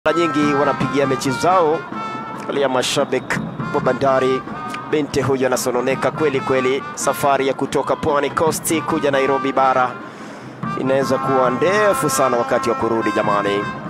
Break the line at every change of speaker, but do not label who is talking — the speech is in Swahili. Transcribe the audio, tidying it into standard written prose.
Mara nyingi wanapigia mechi zao ya mashabiki wa Bandari. Binti huyu anasononeka kweli kweli. Safari ya kutoka Pwani Coast kuja Nairobi bara inaweza kuwa ndefu sana wakati wa kurudi jamani.